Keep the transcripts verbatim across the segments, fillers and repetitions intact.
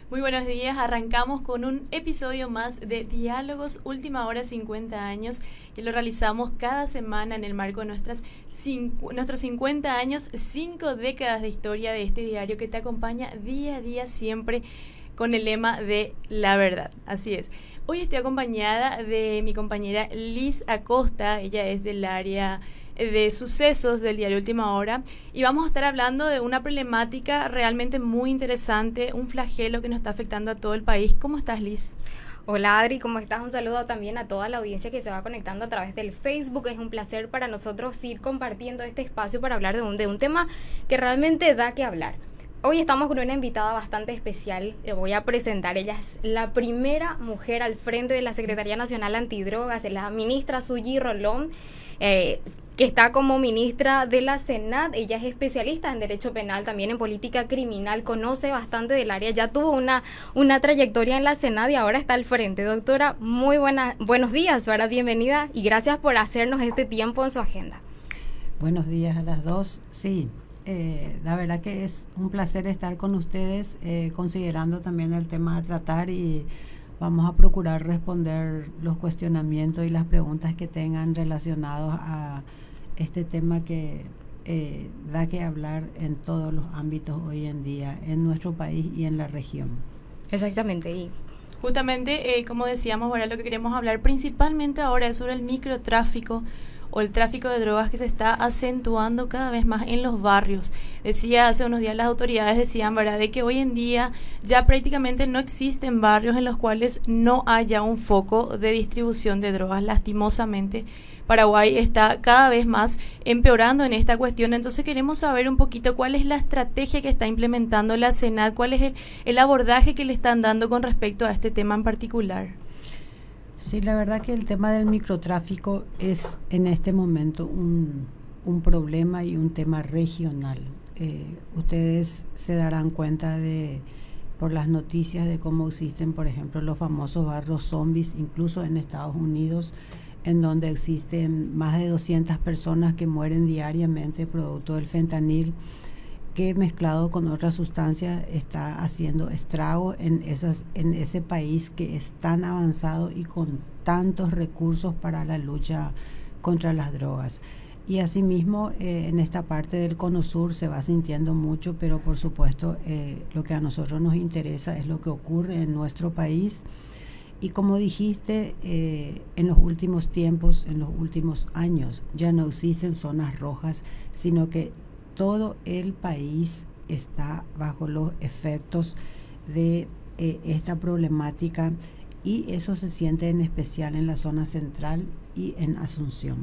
Muy buenos días, arrancamos con un episodio más de Diálogos Última Hora cincuenta años, que lo realizamos cada semana en el marco de nuestras cincu nuestros cincuenta años, cinco décadas de historia de este diario que te acompaña día a día siempre con el lema de la verdad. Así es. Hoy estoy acompañada de mi compañera Liz Acosta, ella es del área de sucesos del diario Última Hora y vamos a estar hablando de una problemática realmente muy interesante, un flagelo que nos está afectando a todo el país. ¿Cómo estás, Liz? Hola Adri, ¿cómo estás? Un saludo también a toda la audiencia que se va conectando a través del Facebook. Es un placer para nosotros ir compartiendo este espacio para hablar de un, de un tema que realmente da que hablar. Hoy estamos con una invitada bastante especial, le voy a presentar. Ella es la primera mujer al frente de la Secretaría Nacional Antidrogas, es la ministra Sully Rolón, eh, que está como ministra de la Senat. Ella es especialista en Derecho Penal, también en Política Criminal, conoce bastante del área, ya tuvo una, una trayectoria en la Senat y ahora está al frente. Doctora, muy buena, buenos días, ¿verdad? Bienvenida y gracias por hacernos este tiempo en su agenda. Buenos días a las dos, sí. Eh, la verdad que es un placer estar con ustedes, eh, considerando también el tema a tratar, y vamos a procurar responder los cuestionamientos y las preguntas que tengan relacionados a este tema que eh, da que hablar en todos los ámbitos hoy en día, en nuestro país y en la región. Exactamente. Y justamente, eh, como decíamos, ahora lo que queremos hablar principalmente ahora es sobre el microtráfico o el tráfico de drogas que se está acentuando cada vez más en los barrios. Decía hace unos días, las autoridades decían, ¿verdad?, de que hoy en día ya prácticamente no existen barrios en los cuales no haya un foco de distribución de drogas. Lastimosamente, Paraguay está cada vez más empeorando en esta cuestión. Entonces queremos saber un poquito cuál es la estrategia que está implementando la Senat, cuál es el, el abordaje que le están dando con respecto a este tema en particular. Sí, la verdad que el tema del microtráfico es en este momento un, un problema y un tema regional. Eh, ustedes se darán cuenta de por las noticias de cómo existen, por ejemplo, los famosos barrios zombies, incluso en Estados Unidos, en donde existen más de doscientas personas que mueren diariamente producto del fentanil, que mezclado con otras sustancias está haciendo estragos en, esas, en ese país que es tan avanzado y con tantos recursos para la lucha contra las drogas. Y asimismo, eh, en esta parte del Cono Sur se va sintiendo mucho, pero por supuesto eh, lo que a nosotros nos interesa es lo que ocurre en nuestro país. Y como dijiste, eh, en los últimos tiempos, en los últimos años, ya no existen zonas rojas, sino que todo el país está bajo los efectos de eh, esta problemática, y eso se siente en especial en la zona central y en Asunción.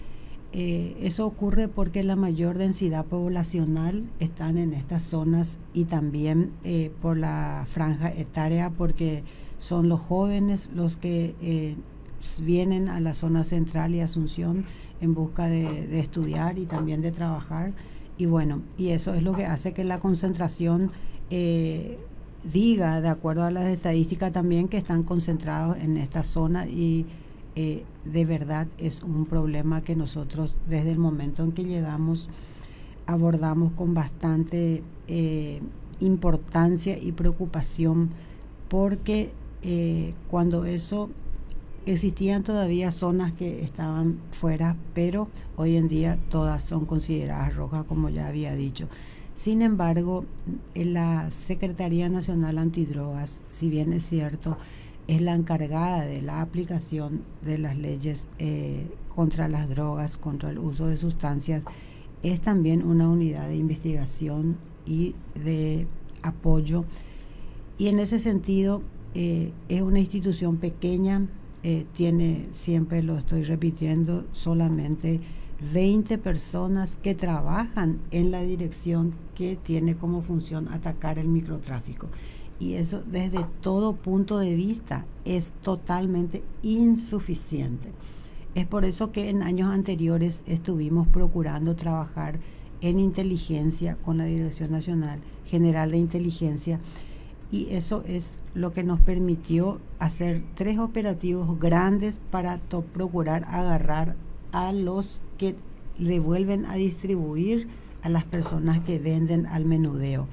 Eh, eso ocurre porque la mayor densidad poblacional están en estas zonas, y también eh, por la franja etaria, porque son los jóvenes los que eh, vienen a la zona central y Asunción en busca de, de estudiar y también de trabajar. Y bueno, y eso es lo que hace que la concentración eh, diga, de acuerdo a las estadísticas también, que están concentrados en esta zona, y eh, de verdad es un problema que nosotros desde el momento en que llegamos abordamos con bastante eh, importancia y preocupación, porque eh, cuando eso existían todavía zonas que estaban fuera, pero hoy en día todas son consideradas rojas, como ya había dicho. Sin embargo, en la Secretaría Nacional Antidrogas, si bien es cierto, es la encargada de la aplicación de las leyes eh, contra las drogas, contra el uso de sustancias, es también una unidad de investigación y de apoyo. Y en ese sentido, eh, es una institución pequeña. Eh, tiene, siempre lo estoy repitiendo, solamente veinte personas que trabajan en la dirección que tiene como función atacar el microtráfico. Y eso, desde todo punto de vista, es totalmente insuficiente. Es por eso que en años anteriores estuvimos procurando trabajar en inteligencia con la Dirección Nacional General de Inteligencia, y eso es lo que nos permitió hacer tres operativos grandes para procurar agarrar a los que le vuelven a distribuir a las personas que venden al menudeo.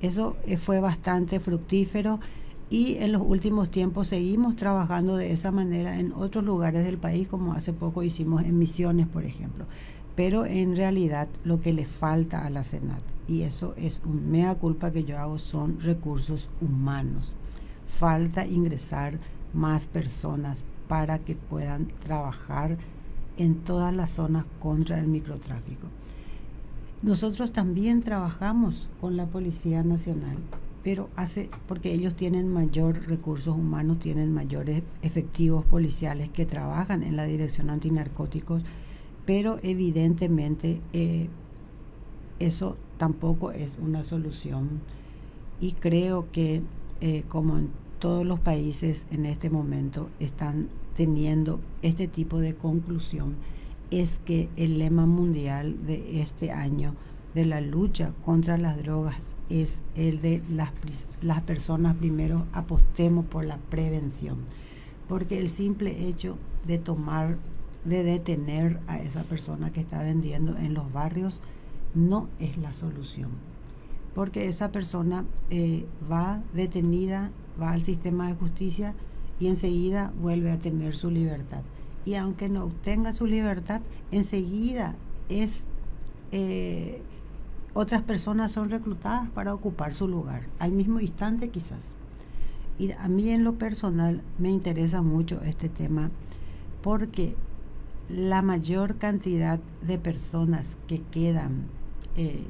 Eso eh, fue bastante fructífero y en los últimos tiempos seguimos trabajando de esa manera en otros lugares del país, como hace poco hicimos en Misiones, por ejemplo. Pero en realidad lo que le falta a la Senat, y eso es un mea culpa que yo hago, son recursos humanos. Falta ingresar más personas para que puedan trabajar en todas las zonas contra el microtráfico. Nosotros también trabajamos con la Policía Nacional, pero hace porque ellos tienen mayor recursos humanos, tienen mayores efectivos policiales que trabajan en la Dirección Antinarcóticos, pero evidentemente eh, eso tampoco es una solución, y creo que eh, como en todos los países en este momento están teniendo este tipo de conclusión, es que el lema mundial de este año de la lucha contra las drogas es el de las, las personas primero apostemos por la prevención, porque el simple hecho de tomar, de detener a esa persona que está vendiendo en los barrios no es la solución, porque esa persona eh, va detenida, va al sistema de justicia y enseguida vuelve a tener su libertad, y aunque no obtenga su libertad, enseguida es eh, otras personas son reclutadas para ocupar su lugar, al mismo instante quizás. Y a mí en lo personal me interesa mucho este tema, porque la mayor cantidad de personas que quedan eh,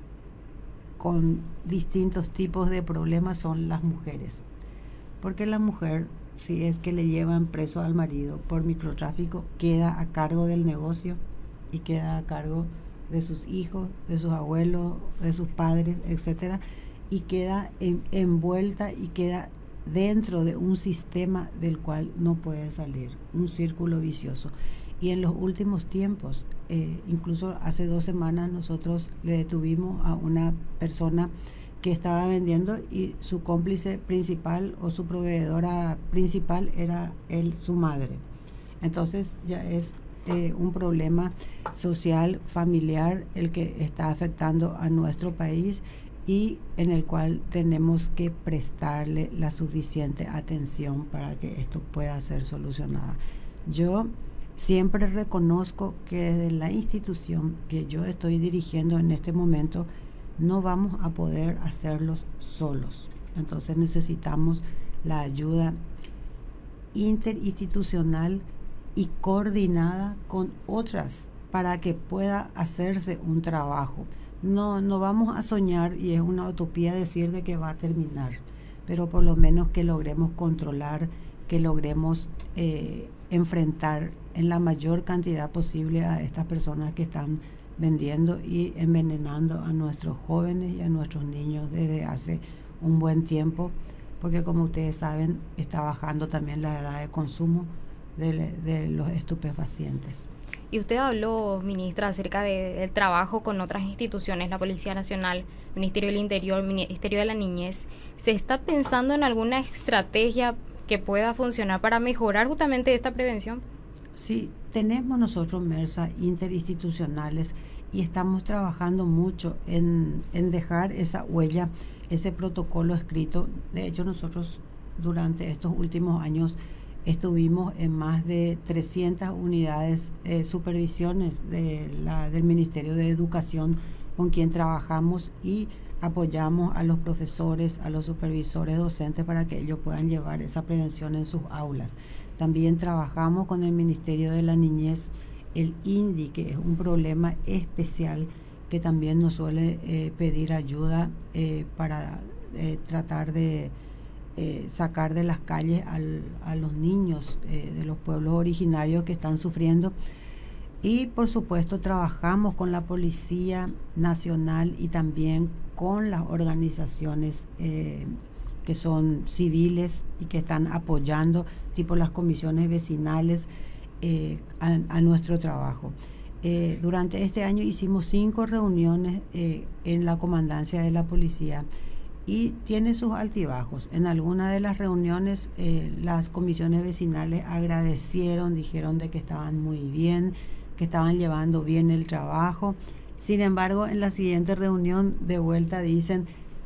con distintos tipos de problemas son las mujeres, porque la mujer, si es que le llevan preso al marido por microtráfico, queda a cargo del negocio y queda a cargo de sus hijos, de sus abuelos, de sus padres, etcétera, y queda en, envuelta y queda dentro de un sistema del cual no puede salir, un círculo vicioso. Y en los últimos tiempos, eh, incluso hace dos semanas nosotros le detuvimos a una persona que estaba vendiendo y su cómplice principal o su proveedora principal era él, su madre. Entonces ya es eh, un problema social, familiar, el que está afectando a nuestro país y en el cual tenemos que prestarle la suficiente atención para que esto pueda ser solucionado. Yo siempre reconozco que desde la institución que yo estoy dirigiendo en este momento no vamos a poder hacerlos solos. Entonces necesitamos la ayuda interinstitucional y coordinada con otras para que pueda hacerse un trabajo. No, no vamos a soñar, y es una utopía decir de que va a terminar, pero por lo menos que logremos controlar, que logremos eh, enfrentar en la mayor cantidad posible a estas personas que están vendiendo y envenenando a nuestros jóvenes y a nuestros niños desde hace un buen tiempo, porque como ustedes saben está bajando también la edad de consumo de, de los estupefacientes. Y usted habló, ministra, acerca de, del trabajo con otras instituciones, la Policía Nacional, Ministerio del Interior, Ministerio de la Niñez. ¿Se está pensando en alguna estrategia que pueda funcionar para mejorar justamente esta prevención? Sí, tenemos nosotros mesas interinstitucionales y estamos trabajando mucho en, en dejar esa huella, ese protocolo escrito. De hecho, nosotros durante estos últimos años estuvimos en más de trescientas unidades de eh, supervisiones de la, del Ministerio de Educación, con quien trabajamos y apoyamos a los profesores, a los supervisores docentes para que ellos puedan llevar esa prevención en sus aulas. También trabajamos con el Ministerio de la Niñez, el I N D I, que es un problema especial que también nos suele eh, pedir ayuda eh, para eh, tratar de eh, sacar de las calles al, a los niños eh, de los pueblos originarios que están sufriendo. Y por supuesto trabajamos con la Policía Nacional y también con las organizaciones eh, que son civiles y que están apoyando, tipo las comisiones vecinales, eh, a, a nuestro trabajo. Eh, durante este año hicimos cinco reuniones eh, en la comandancia de la policía y tiene sus altibajos. En alguna de las reuniones eh, las comisiones vecinales agradecieron, dijeron de que estaban muy bien, que estaban llevando bien el trabajo. Sin embargo, en la siguiente reunión de vuelta dicen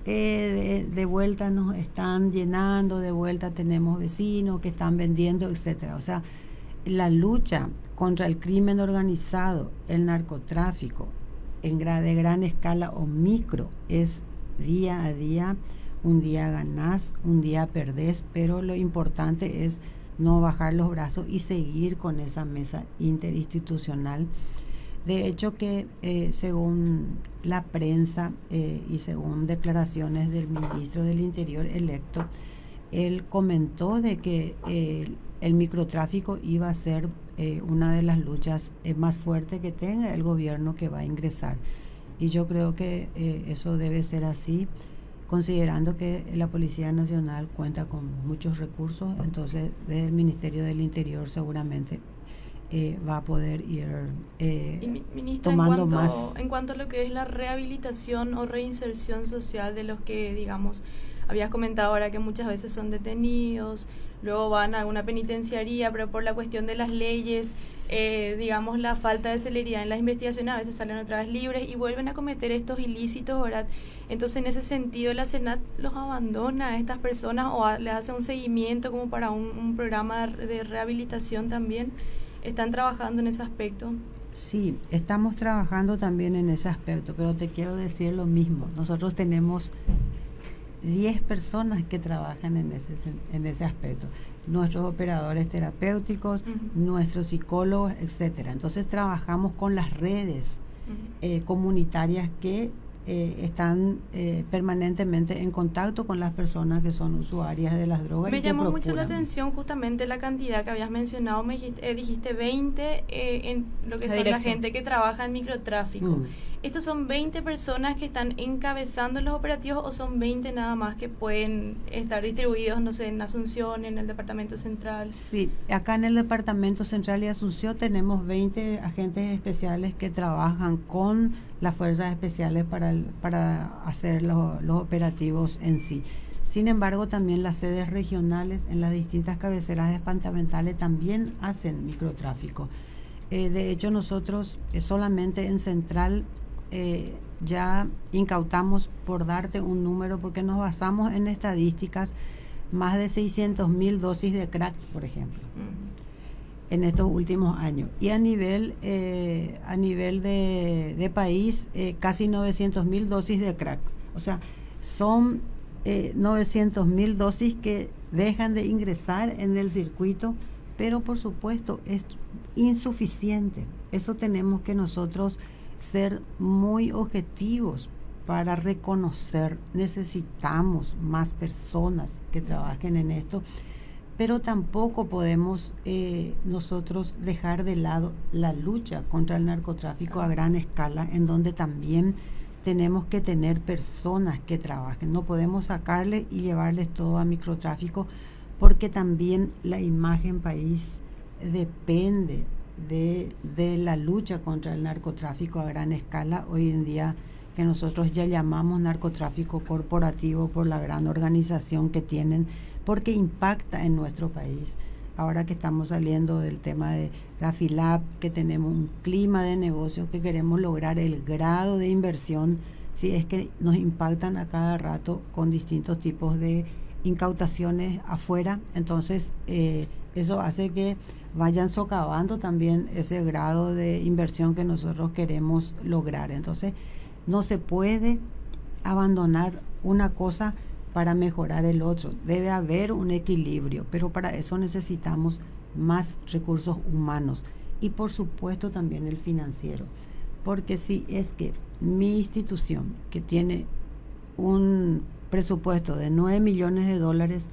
eh, de, de vuelta nos están llenando, de vuelta tenemos vecinos que están vendiendo, etcétera. O sea, la lucha contra el crimen organizado, el narcotráfico, en gra de gran escala o micro, es día a día. Un día ganás, un día perdés, pero lo importante es no bajar los brazos y seguir con esa mesa interinstitucional. De hecho que eh, según la prensa eh, y según declaraciones del ministro del Interior electo, él comentó de que eh, el microtráfico iba a ser eh, una de las luchas eh, más fuertes que tenga el gobierno que va a ingresar. Y yo creo que eh, eso debe ser así, considerando que la Policía Nacional cuenta con muchos recursos. Entonces desde el Ministerio del Interior seguramente eh, va a poder ir eh, y, ministra, tomando en cuanto, más. En cuanto a lo que es la rehabilitación o reinserción social de los que, digamos, habías comentado ahora que muchas veces son detenidos, luego van a alguna penitenciaría, pero por la cuestión de las leyes, eh, digamos, la falta de celeridad en las investigaciones, a veces salen otra vez libres y vuelven a cometer estos ilícitos, ¿verdad? Entonces, en ese sentido, la Senat los abandona a estas personas o a, les hace un seguimiento como para un, un programa de, de rehabilitación también. ¿Están trabajando en ese aspecto? Sí, estamos trabajando también en ese aspecto, pero te quiero decir lo mismo. Nosotros tenemos diez personas que trabajan en ese, en ese aspecto. Nuestros operadores terapéuticos, uh-huh. nuestros psicólogos, etcétera. Entonces trabajamos con las redes uh-huh. eh, comunitarias que eh, están eh, permanentemente en contacto con las personas que son usuarias de las drogas. Me y llamó que mucho la procuran. atención justamente la cantidad que habías mencionado. Me dijiste, eh, dijiste veinte eh, en lo que la son dirección. La gente que trabaja en microtráfico. Mm. ¿Estos son veinte personas que están encabezando los operativos o son veinte nada más que pueden estar distribuidos, no sé, en Asunción, en el Departamento Central? Sí, acá en el Departamento Central y Asunción tenemos veinte agentes especiales que trabajan con las fuerzas especiales para, el, para hacer los, los operativos en sí. Sin embargo, también las sedes regionales en las distintas cabeceras departamentales también hacen microtráfico. Eh, de hecho, nosotros eh, solamente en Central Eh, ya incautamos, por darte un número, porque nos basamos en estadísticas, más de seiscientos mil dosis de cracks, por ejemplo, uh-huh. en estos últimos años. Y a nivel eh, a nivel de, de país, eh, casi novecientos mil dosis de cracks. O sea, son eh, novecientos mil dosis que dejan de ingresar en el circuito, pero por supuesto es insuficiente. Eso tenemos que nosotros ser muy objetivos para reconocer. Necesitamos más personas que trabajen en esto, pero tampoco podemos eh, nosotros dejar de lado la lucha contra el narcotráfico a gran escala, en donde también tenemos que tener personas que trabajen. No podemos sacarle y llevarles todo a microtráfico, porque también la imagen país depende De, de la lucha contra el narcotráfico a gran escala, hoy en día, que nosotros ya llamamos narcotráfico corporativo por la gran organización que tienen, porque impacta en nuestro país. Ahora que estamos saliendo del tema de Gafilab, que tenemos un clima de negocio, que queremos lograr el grado de inversión, si es que nos impactan a cada rato con distintos tipos de incautaciones afuera, entonces eh, eso hace que vayan socavando también ese grado de inversión que nosotros queremos lograr. Entonces no se puede abandonar una cosa para mejorar el otro. Debe haber un equilibrio, pero para eso necesitamos más recursos humanos y por supuesto también el financiero, porque si es que mi institución, que tiene un presupuesto de nueve millones de dólares,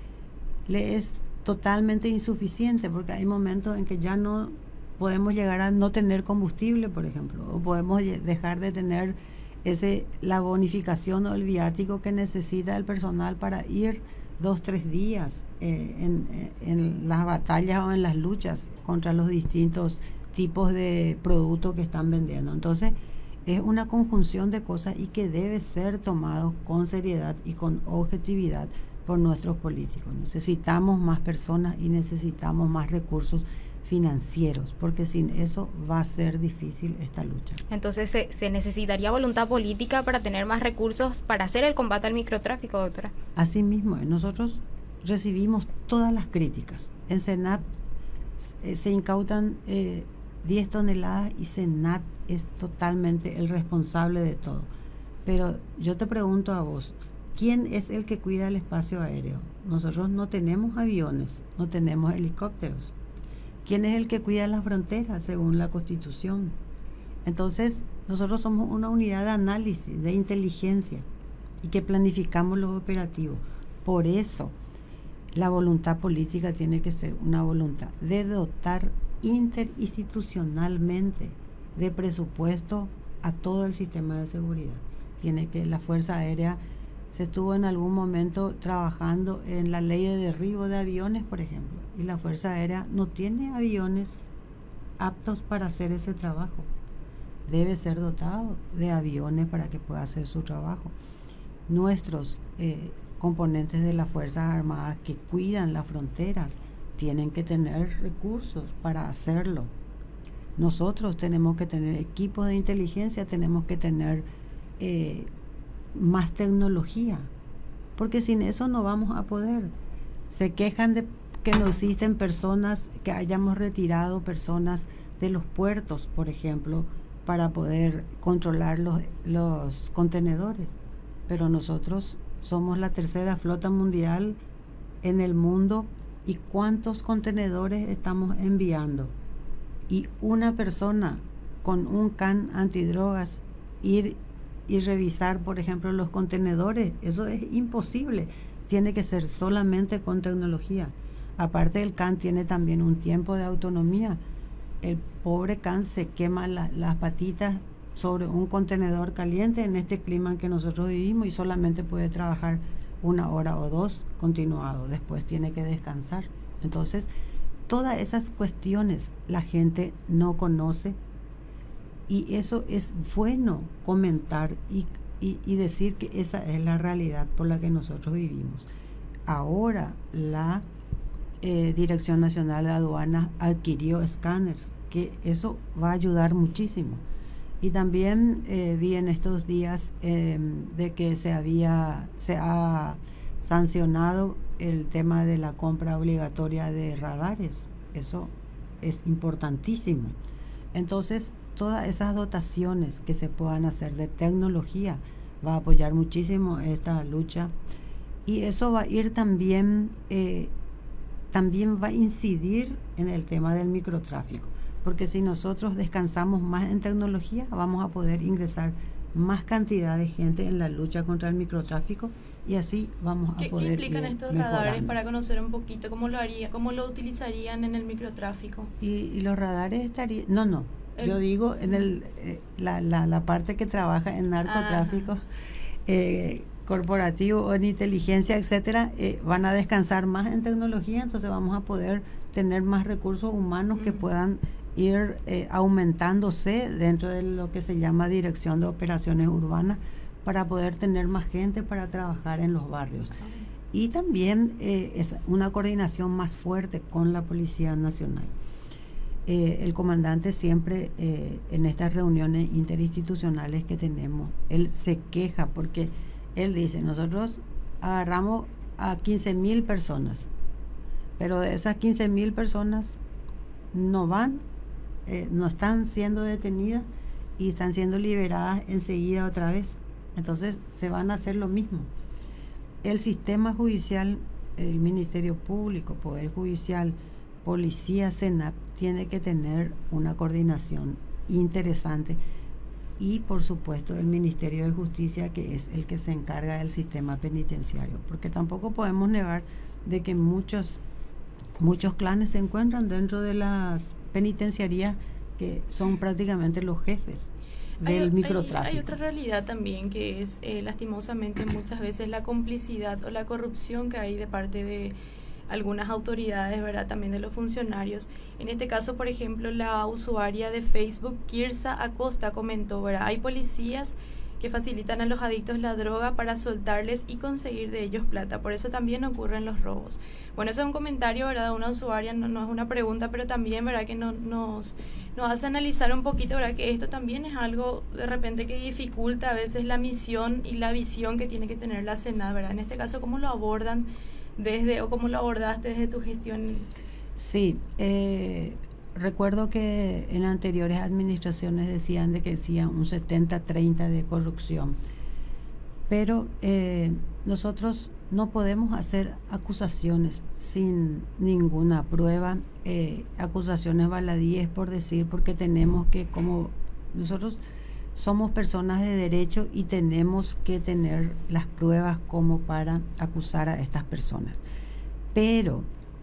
le es totalmente insuficiente, porque hay momentos en que ya no podemos llegar a no tener combustible, por ejemplo, o podemos dejar de tener ese la bonificación o el viático que necesita el personal para ir dos, tres días eh, en, en las batallas o en las luchas contra los distintos tipos de productos que están vendiendo. Entonces, es una conjunción de cosas y que debe ser tomado con seriedad y con objetividad por nuestros políticos. Necesitamos más personas y necesitamos más recursos financieros, porque sin eso va a ser difícil esta lucha. Entonces, ¿se, se necesitaría voluntad política para tener más recursos para hacer el combate al microtráfico, doctora? Así mismo, nosotros recibimos todas las críticas. En SENAP eh, se incautan eh, diez toneladas y SENAT es totalmente el responsable de todo. Pero yo te pregunto a vos, ¿quién es el que cuida el espacio aéreo? Nosotros no tenemos aviones, no tenemos helicópteros. ¿Quién es el que cuida las fronteras según la Constitución? Entonces, nosotros somos una unidad de análisis, de inteligencia, y que planificamos los operativos. Por eso, la voluntad política tiene que ser una voluntad de dotar interinstitucionalmente de presupuesto a todo el sistema de seguridad. Tiene que la Fuerza Aérea se estuvo en algún momento trabajando en la ley de derribo de aviones, por ejemplo, y la Fuerza Aérea no tiene aviones aptos para hacer ese trabajo. Debe ser dotado de aviones para que pueda hacer su trabajo. Nuestros eh, componentes de las Fuerzas Armadas que cuidan las fronteras tienen que tener recursos para hacerlo. Nosotros tenemos que tener equipos de inteligencia, tenemos que tener eh, más tecnología, porque sin eso no vamos a poder. Se quejan de que no existen personas, que hayamos retirado personas de los puertos, por ejemplo, para poder controlar los, los contenedores, pero nosotros somos la tercera flota mundial en el mundo. ¿Y cuántos contenedores estamos enviando? Y una persona con un can antidrogas ir y revisar, por ejemplo, los contenedores, eso es imposible. Tiene que ser solamente con tecnología. Aparte, el can tiene también un tiempo de autonomía. El pobre can se quema la, las patitas sobre un contenedor caliente en este clima en que nosotros vivimos y solamente puede trabajar una hora o dos continuado. Después tiene que descansar. Entonces, todas esas cuestiones la gente no conoce. Y eso es bueno comentar y, y, y decir que esa es la realidad por la que nosotros vivimos. Ahora la eh, Dirección Nacional de Aduanas adquirió escáneres, que eso va a ayudar muchísimo. Y también eh, vi en estos días eh, de que se había se ha sancionado el tema de la compra obligatoria de radares. Eso es importantísimo. Entonces, todas esas dotaciones que se puedan hacer de tecnología va a apoyar muchísimo esta lucha, y eso va a ir también eh, también va a incidir en el tema del microtráfico, porque si nosotros descansamos más en tecnología vamos a poder ingresar más cantidad de gente en la lucha contra el microtráfico, y así vamos a ¿Qué, poder ¿Qué implican ir estos mejorando. radares para conocer un poquito cómo lo haría, cómo lo utilizarían en el microtráfico? Y, y los radares estarían, no, no, el, yo digo en el eh, la, la, la parte que trabaja en narcotráfico eh, corporativo o en inteligencia, etcétera, eh, van a descansar más en tecnología, entonces vamos a poder tener más recursos humanos uh-huh. que puedan ir eh, aumentándose dentro de lo que se llama Dirección de Operaciones Urbanas, para poder tener más gente para trabajar en los barrios. Y también eh, es una coordinación más fuerte con la Policía Nacional. Eh, el comandante siempre eh, en estas reuniones interinstitucionales que tenemos, él se queja porque él dice, nosotros agarramos a quince mil personas, pero de esas quince mil personas no van, eh, no están siendo detenidas y están siendo liberadas enseguida otra vez. Entonces se van a hacer lo mismo. El sistema judicial, el Ministerio Público, Poder Judicial, Policía, SENAP, tiene que tener una coordinación interesante, y por supuesto el Ministerio de Justicia, que es el que se encarga del sistema penitenciario, porque tampoco podemos negar de que muchos muchos clanes se encuentran dentro de las penitenciarías que son prácticamente los jefes del hay, microtráfico. Hay, hay otra realidad también, que es eh, lastimosamente muchas veces la complicidad o la corrupción que hay de parte de algunas autoridades, ¿verdad? También de los funcionarios. En este caso, por ejemplo, la usuaria de Facebook, Kirsa Acosta, comentó, ¿verdad? Hay policías que facilitan a los adictos la droga para soltarles y conseguir de ellos plata. Por eso también ocurren los robos. Bueno, eso es un comentario, ¿verdad?, de una usuaria, no, no es una pregunta, pero también, ¿verdad?, que no, nos, nos hace analizar un poquito, ¿verdad?, que esto también es algo de repente que dificulta a veces la misión y la visión que tiene que tener la Senat, ¿verdad? En este caso, ¿cómo lo abordan desde, o cómo lo abordaste desde tu gestión? Sí, eh, recuerdo que en anteriores administraciones decían de que decían un setenta treinta de corrupción, pero eh, nosotros no podemos hacer acusaciones sin ninguna prueba, eh, acusaciones baladíes por decir, porque tenemos que, como nosotros somos personas de derecho y tenemos que tener las pruebas como para acusar a estas personas. Pero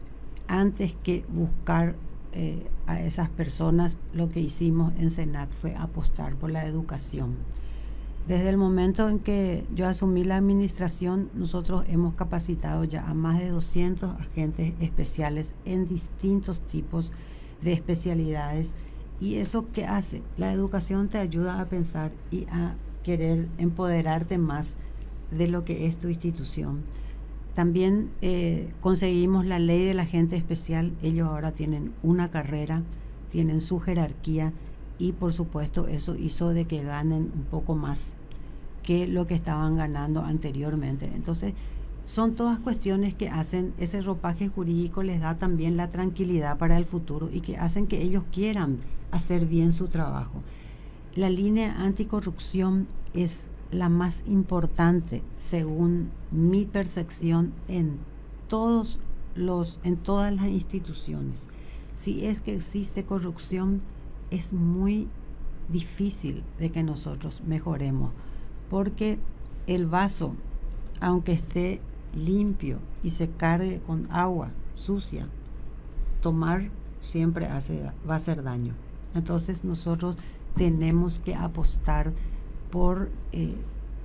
antes que buscar eh, a esas personas, lo que hicimos en Senat fue apostar por la educación. Desde el momento en que yo asumí la administración, nosotros hemos capacitado ya a más de doscientos agentes especiales en distintos tipos de especialidades. ¿Y eso qué hace? La educación te ayuda a pensar y a querer empoderarte más de lo que es tu institución. También eh, conseguimos la ley del agente especial. Ellos ahora tienen una carrera, tienen su jerarquía y por supuesto eso hizo de que ganen un poco más que lo que estaban ganando anteriormente. Entonces son todas cuestiones que hacen, ese ropaje jurídico les da también la tranquilidad para el futuro y que hacen que ellos quieran hacer bien su trabajo. La línea anticorrupción es la más importante según mi percepción en todos los, en todas las instituciones. Si es que existe corrupción, es muy difícil de que nosotros mejoremos, porque el vaso, aunque esté limpio y se cargue con agua sucia, tomar siempre hace, va a hacer daño. Entonces nosotros tenemos que apostar por eh,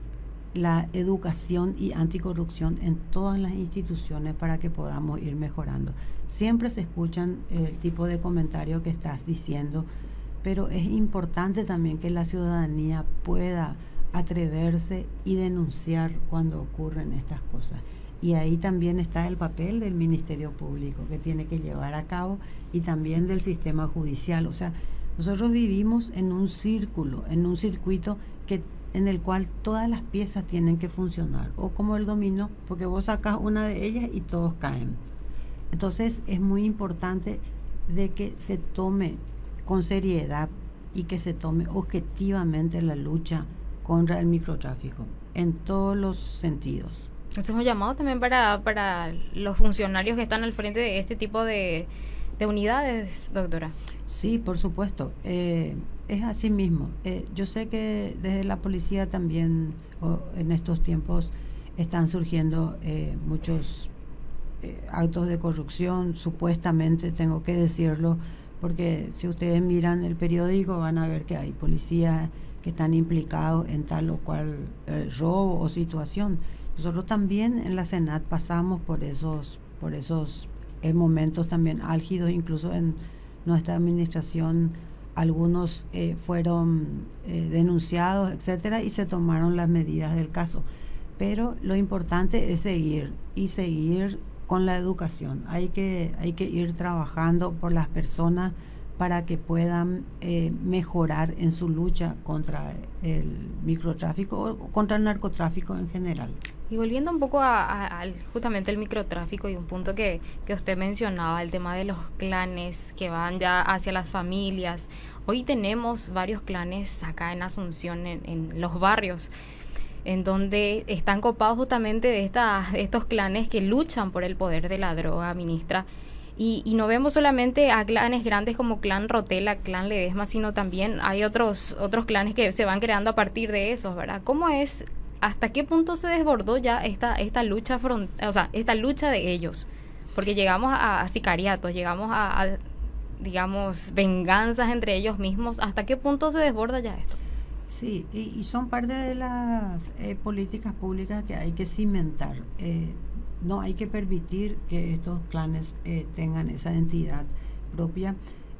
la educación y anticorrupción en todas las instituciones para que podamos ir mejorando. Siempre se escuchan el tipo de comentario que estás diciendo, pero es importante también que la ciudadanía pueda atreverse y denunciar cuando ocurren estas cosas. Y ahí también está el papel del Ministerio Público que tiene que llevar a cabo y también del sistema judicial. O sea, nosotros vivimos en un círculo, en un circuito que en el cual todas las piezas tienen que funcionar, o como el dominó, porque vos sacas una de ellas y todos caen. Entonces es muy importante de que se tome con seriedad y que se tome objetivamente la lucha contra el microtráfico en todos los sentidos. Eso es un llamado también para, para los funcionarios que están al frente de este tipo de, de unidades, doctora. Sí, por supuesto. Eh, es así mismo. Eh, yo sé que desde la policía también oh, en estos tiempos están surgiendo eh, muchos eh, actos de corrupción, supuestamente, tengo que decirlo, porque si ustedes miran el periódico van a ver que hay policías que están implicados en tal o cual eh, robo o situación. Nosotros también en la Senat pasamos por esos, por esos eh, momentos también álgidos, incluso en nuestra administración algunos eh, fueron eh, denunciados, etcétera, y se tomaron las medidas del caso. Pero lo importante es seguir y seguir con la educación. Hay que, hay que ir trabajando por las personas para que puedan eh, mejorar en su lucha contra el microtráfico o contra el narcotráfico en general. Y volviendo un poco a, a, a justamente el microtráfico y un punto que, que usted mencionaba, el tema de los clanes que van ya hacia las familias. Hoy tenemos varios clanes acá en Asunción, en, en los barrios, en donde están copados justamente de, esta, de estos clanes que luchan por el poder de la droga, ministra. Y, y no vemos solamente a clanes grandes como Clan Rotela, Clan Ledesma, sino también hay otros, otros clanes que se van creando a partir de esos, ¿verdad? ¿Cómo es, hasta qué punto se desbordó ya esta, esta lucha front, o sea, esta lucha de ellos? Porque llegamos a, a sicariatos, llegamos a, a, digamos, venganzas entre ellos mismos. ¿Hasta qué punto se desborda ya esto? Sí, y, y son parte de las eh, políticas públicas que hay que cimentar. Eh, no hay que permitir que estos clanes eh, tengan esa entidad propia.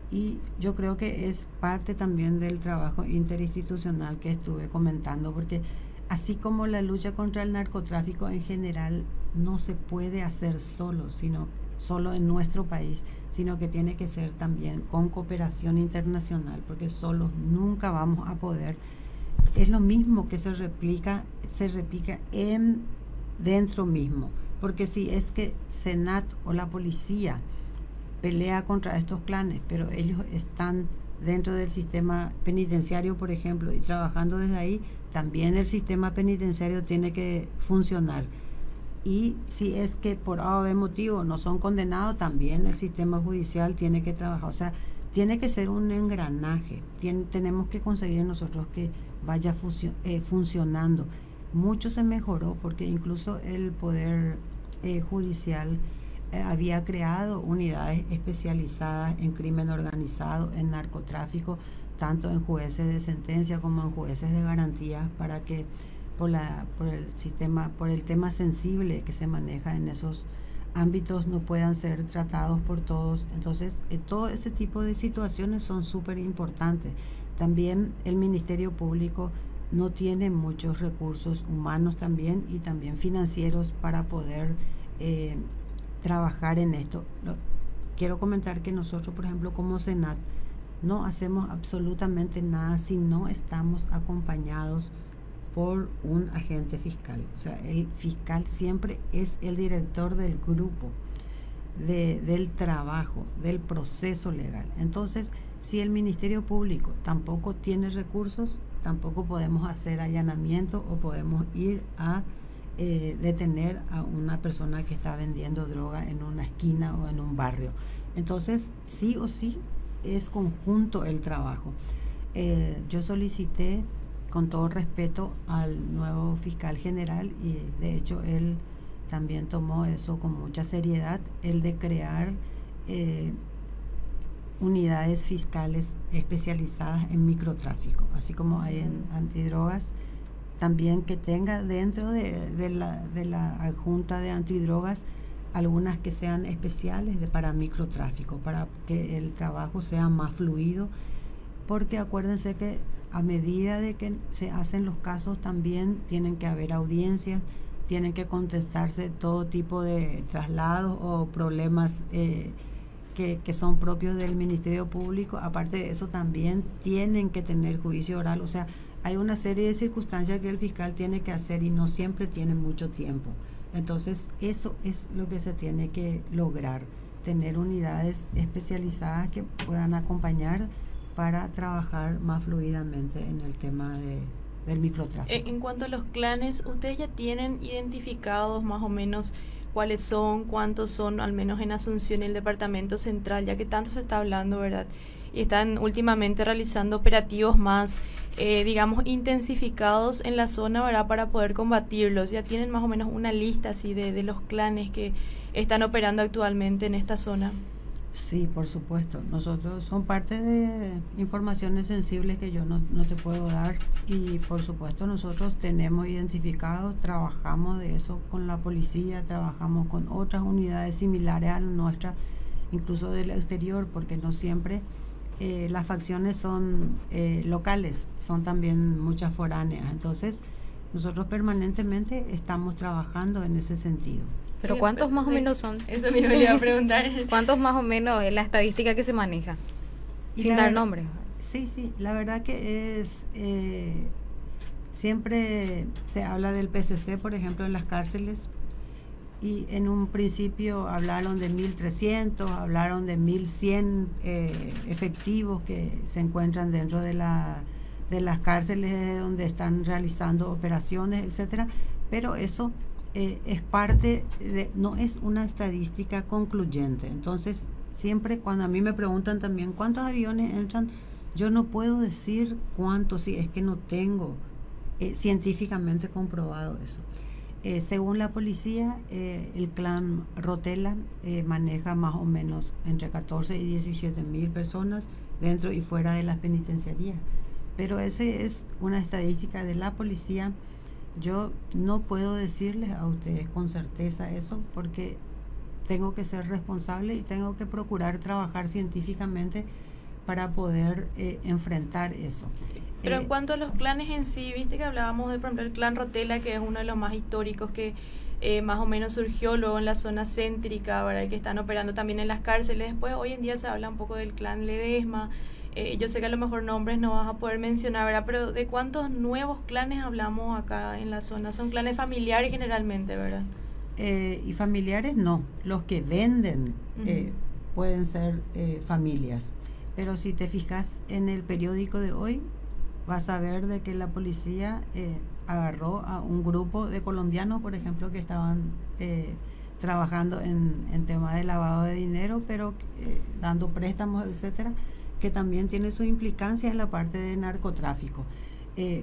Y yo creo que es parte también del trabajo interinstitucional que estuve comentando, porque así como la lucha contra el narcotráfico en general no se puede hacer solo, sino solo en nuestro país, sino que tiene que ser también con cooperación internacional, porque solos nunca vamos a poder. Es lo mismo que se replica, se replica en dentro mismo, porque si es que Senat o la policía pelea contra estos clanes, pero ellos están dentro del sistema penitenciario, por ejemplo, y trabajando desde ahí, también el sistema penitenciario tiene que funcionar. Y si es que por A o B motivo no son condenados, también el sistema judicial tiene que trabajar. O sea, tiene que ser un engranaje. Tien, tenemos que conseguir nosotros que vaya funcio, eh, funcionando. Mucho se mejoró porque incluso el Poder eh, Judicial eh, había creado unidades especializadas en crimen organizado, en narcotráfico, tanto en jueces de sentencia como en jueces de garantía, para que por la por el sistema, por el tema sensible que se maneja en esos ámbitos, no puedan ser tratados por todos. Entonces, eh, todo ese tipo de situaciones son súper importantes. También el Ministerio Público no tiene muchos recursos humanos también y también financieros para poder eh, trabajar en esto. Lo, quiero comentar que nosotros, por ejemplo, como Senat, no hacemos absolutamente nada si no estamos acompañados por un agente fiscal. O sea, el fiscal siempre es el director del grupo, de, del trabajo, del proceso legal. Entonces, si el Ministerio Público tampoco tiene recursos, tampoco podemos hacer allanamiento o podemos ir a eh, detener a una persona que está vendiendo droga en una esquina o en un barrio. Entonces, sí o sí, es conjunto el trabajo. Eh, yo solicité con todo respeto al nuevo fiscal general y de hecho él también tomó eso con mucha seriedad, el de crear eh, unidades fiscales especializadas en microtráfico, así como hay en antidrogas, también que tenga dentro de, de, la, de la Junta de Antidrogas algunas que sean especiales de, para microtráfico, para que el trabajo sea más fluido, porque acuérdense que a medida de que se hacen los casos también tienen que haber audiencias, tienen que contestarse todo tipo de traslados o problemas eh, que, que son propios del Ministerio Público. Aparte de eso también tienen que tener juicio oral. O sea, hay una serie de circunstancias que el fiscal tiene que hacer y no siempre tiene mucho tiempo. Entonces eso es lo que se tiene que lograr, tener unidades especializadas que puedan acompañar para trabajar más fluidamente en el tema de, del microtráfico. En cuanto a los clanes, ¿ustedes ya tienen identificados más o menos cuáles son, cuántos son, al menos en Asunción, el departamento central, ya que tanto se está hablando, ¿verdad? Y están últimamente realizando operativos más, eh, digamos, intensificados en la zona, ¿verdad?, para poder combatirlos. ¿Ya tienen más o menos una lista así de, de los clanes que están operando actualmente en esta zona? Sí, por supuesto. Nosotros son parte de informaciones sensibles que yo no, no te puedo dar y por supuesto nosotros tenemos identificados, trabajamos de eso con la policía, trabajamos con otras unidades similares a la nuestra, incluso del exterior, porque no siempre eh, las facciones son eh, locales, son también muchas foráneas. Entonces nosotros permanentemente estamos trabajando en ese sentido. Pero ¿cuántos más o menos son? Eso mismo le iba a preguntar. ¿Cuántos más o menos es la estadística que se maneja? Y Sin dar nombres. Sí, sí, la verdad que es, eh, siempre se habla del P C C, por ejemplo, en las cárceles, y en un principio hablaron de mil trescientos, hablaron de mil cien eh, efectivos que se encuentran dentro de, la, de las cárceles donde están realizando operaciones, etcétera, pero eso Eh, es parte de, no es una estadística concluyente. Entonces siempre cuando a mí me preguntan también cuántos aviones entran, yo no puedo decir cuántos, si es que no tengo eh, científicamente comprobado eso. Eh, según la policía, eh, el clan Rotela eh, maneja más o menos entre catorce y diecisiete mil personas dentro y fuera de las penitenciarías, pero esa es una estadística de la policía. Yo no puedo decirles a ustedes con certeza eso porque tengo que ser responsable y tengo que procurar trabajar científicamente para poder eh, enfrentar eso. Pero eh, en cuanto a los clanes en sí, viste que hablábamos de, por ejemplo, el clan Rotela, que es uno de los más históricos, que eh, más o menos surgió luego en la zona céntrica, ¿verdad? Que están operando también en las cárceles. Después, hoy en día se habla un poco del clan Ledesma. Eh, yo sé que a lo mejor nombres no vas a poder mencionar, ¿verdad? Pero ¿de cuántos nuevos clanes hablamos acá en la zona? Son clanes familiares generalmente, ¿verdad? Eh, y familiares no, los que venden uh-huh. eh, pueden ser eh, familias. Pero si te fijas en el periódico de hoy, vas a ver de que la policía eh, agarró a un grupo de colombianos, por ejemplo, que estaban eh, trabajando en, en temas de lavado de dinero, pero eh, dando préstamos, etcétera, que también tiene su implicancia en la parte de narcotráfico. Eh,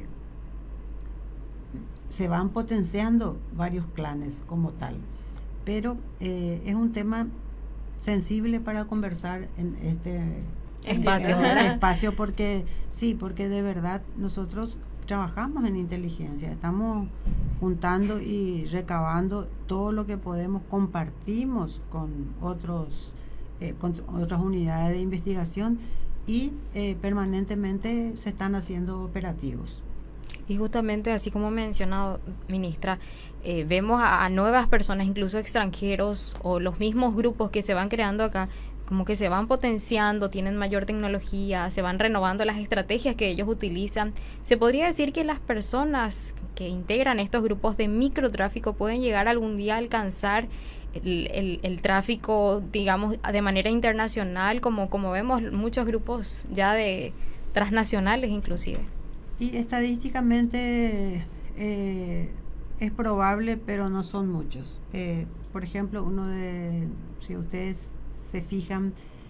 se van potenciando varios clanes como tal, pero eh, es un tema sensible para conversar en este espacio, en este espacio porque sí, porque de verdad nosotros trabajamos en inteligencia, estamos juntando y recabando todo lo que podemos, compartimos con otros eh, con otras unidades de investigación y eh, permanentemente se están haciendo operativos. Y justamente así como mencionado, ministra, eh, vemos a, a nuevas personas, incluso extranjeros o los mismos grupos que se van creando acá, como que se van potenciando, tienen mayor tecnología, se van renovando las estrategias que ellos utilizan. Se podría decir que las personas que integran estos grupos de microtráfico pueden llegar algún día a alcanzar el, el, el tráfico, digamos, de manera internacional, como, como vemos muchos grupos ya de transnacionales inclusive. Y estadísticamente eh, es probable, pero no son muchos. Eh, por ejemplo, uno de, si ustedes se fijan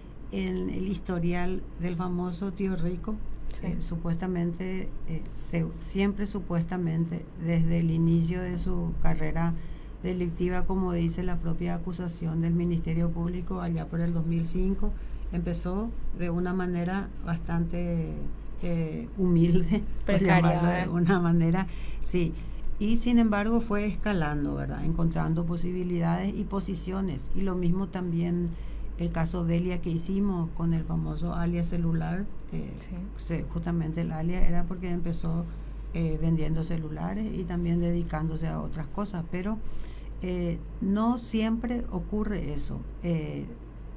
en el historial del famoso Tío Rico, sí. eh, supuestamente, eh, se, siempre supuestamente, desde el inicio de su carrera delictiva, como dice la propia acusación del Ministerio Público allá por el dos mil cinco, empezó de una manera bastante eh, humilde, por llamarlo de una manera, sí, y sin embargo fue escalando, ¿verdad? Encontrando posibilidades y posiciones, y lo mismo también el caso Belia que hicimos con el famoso alias celular, eh, sí. se, justamente el alias era porque empezó eh, vendiendo celulares y también dedicándose a otras cosas, pero eh, no siempre ocurre eso. Eh,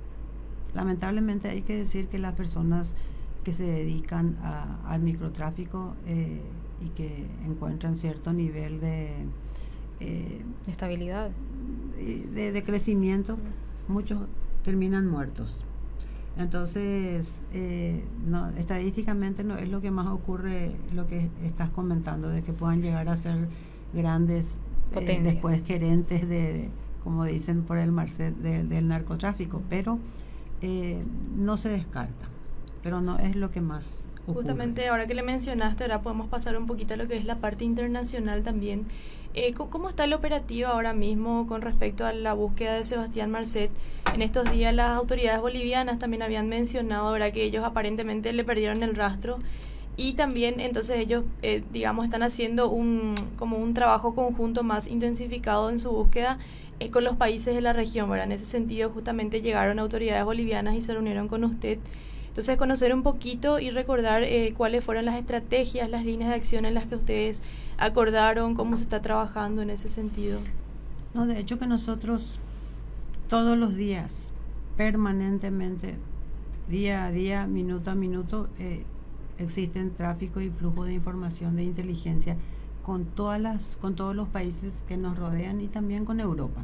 lamentablemente hay que decir que las personas que se dedican a, al microtráfico eh, y que encuentran cierto nivel de eh, estabilidad, de, de crecimiento, mm. muchos terminan muertos. Entonces, eh, no, estadísticamente no es lo que más ocurre, lo que estás comentando, de que puedan llegar a ser grandes, eh, después gerentes de, de, como dicen por el Marcet, de, del narcotráfico, pero eh, no se descarta, pero no es lo que más ocurre. Justamente ahora que le mencionaste, ahora podemos pasar un poquito a lo que es la parte internacional también. Eh, ¿Cómo está el operativo ahora mismo con respecto a la búsqueda de Sebastián Marcet? En estos días las autoridades bolivianas también habían mencionado, ¿verdad?, que ellos aparentemente le perdieron el rastro y también entonces ellos, eh, digamos, están haciendo un como un trabajo conjunto más intensificado en su búsqueda eh, con los países de la región, ¿verdad? En ese sentido justamente llegaron autoridades bolivianas y se reunieron con usted. Entonces, conocer un poquito y recordar eh, cuáles fueron las estrategias, las líneas de acción en las que ustedes acordaron, cómo se está trabajando en ese sentido. No, de hecho que nosotros todos los días, permanentemente, día a día, minuto a minuto, eh, existen tráfico y flujo de información de inteligencia con todas las, con todos los países que nos rodean y también con Europa.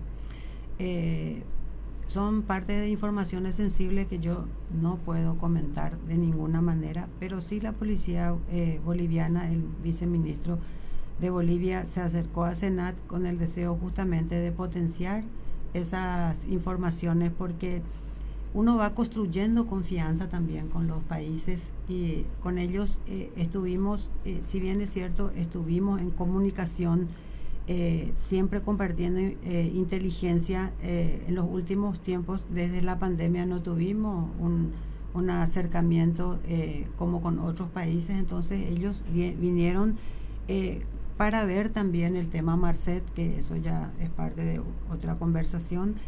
Eh, Son parte de informaciones sensibles que yo no puedo comentar de ninguna manera, pero sí la policía eh, boliviana, el viceministro de Bolivia se acercó a Senat con el deseo justamente de potenciar esas informaciones, porque uno va construyendo confianza también con los países y con ellos eh, estuvimos, eh, si bien es cierto, estuvimos en comunicación Eh, siempre compartiendo eh, inteligencia. Eh, en los últimos tiempos, desde la pandemia, no tuvimos un, un acercamiento eh, como con otros países, entonces ellos vi vinieron eh, para ver también el tema Marcet, que eso ya es parte de otra conversación,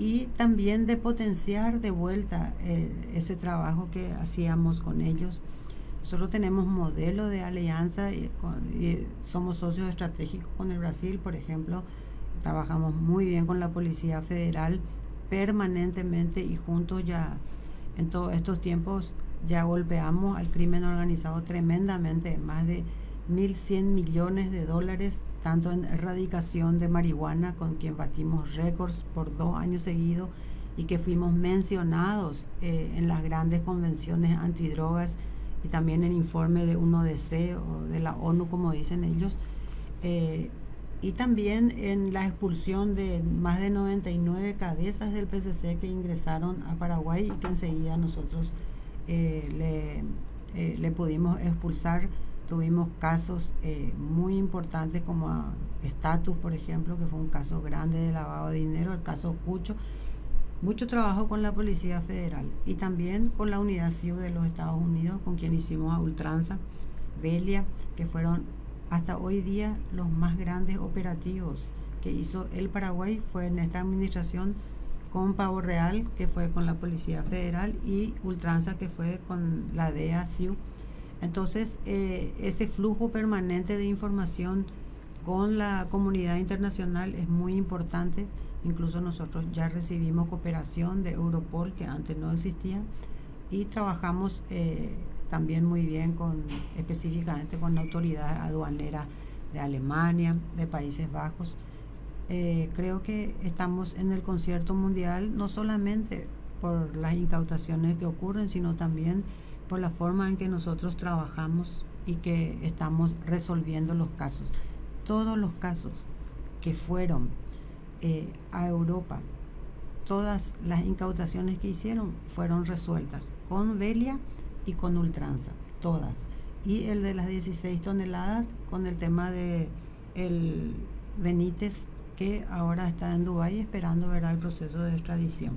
y también de potenciar de vuelta eh, ese trabajo que hacíamos con ellos. Nosotros tenemos modelo de alianza y, con, y somos socios estratégicos con el Brasil, por ejemplo. Trabajamos muy bien con la Policía Federal permanentemente y juntos ya en todos estos tiempos ya golpeamos al crimen organizado tremendamente, más de mil cien millones de dólares, tanto en erradicación de marihuana, con quien batimos récords por dos años seguidos y que fuimos mencionados eh, en las grandes convenciones antidrogas y también en informe de U N O D C o de la ONU, como dicen ellos, eh, y también en la expulsión de más de noventa y nueve cabezas del P C C que ingresaron a Paraguay y que enseguida nosotros eh, le, eh, le pudimos expulsar. Tuvimos casos eh, muy importantes como Status, por ejemplo, que fue un caso grande de lavado de dinero, el caso Cucho. Mucho trabajo con la Policía Federal y también con la Unidad C I U de los Estados Unidos, con quien hicimos a ultranza, Velia, que fueron hasta hoy día los más grandes operativos que hizo el Paraguay. Fue en esta administración con Pavo Real, que fue con la Policía Federal, y ultranza, que fue con la D E A C I U. Entonces, eh, ese flujo permanente de información con la comunidad internacional es muy importante. Incluso nosotros ya recibimos cooperación de Europol, que antes no existía, y trabajamos eh, también muy bien con, específicamente con la autoridad aduanera de Alemania, de Países Bajos. Eh, creo que estamos en el concierto mundial, no solamente por las incautaciones que ocurren, sino también por la forma en que nosotros trabajamos y que estamos resolviendo los casos. Todos los casos que fueron eh, a Europa, todas las incautaciones que hicieron fueron resueltas con Velia y con ultranza, todas. Y el de las dieciséis toneladas con el tema de el Benítez, que ahora está en Dubái esperando ver el proceso de extradición.